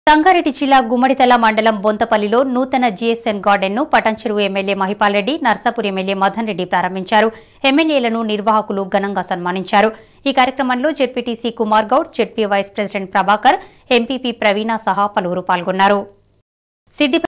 సంగారెడ్డి జిల్లా గుమ్మడితల మండలం బొంతపల్లిలో నూతన జీఎస్ఎన్ గార్డెన్ ను పటంచెరువు ఎమ్మెల్యే మహిపాల్ రెడ్డి, నర్సాపూర్ ఎమ్మెల్యే మదన్ రెడ్డి ప్రారంభించారు. ఎమ్మెల్యేలను నిర్వాహకులు ఘనంగా సన్మానించారు. ఈ కార్యక్రమంలో ZPTC Kumar Goud, ZP vice president Prabhakar, MPP Praveena సహా పలువురు పాల్గొన్నారు.